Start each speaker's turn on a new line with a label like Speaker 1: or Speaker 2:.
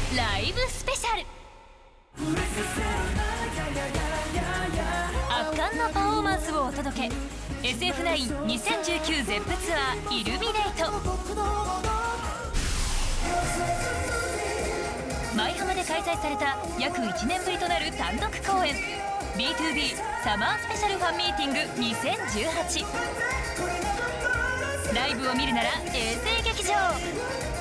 Speaker 1: ライブスペシャル。圧巻のパフォーマンスをお届け。 SF92019 ゼップツアーイルミネイト。舞浜で開催された約1年ぶりとなる単独公演 B2B サマースペシャルファンミーティング2018。ライブを見るなら衛星劇場。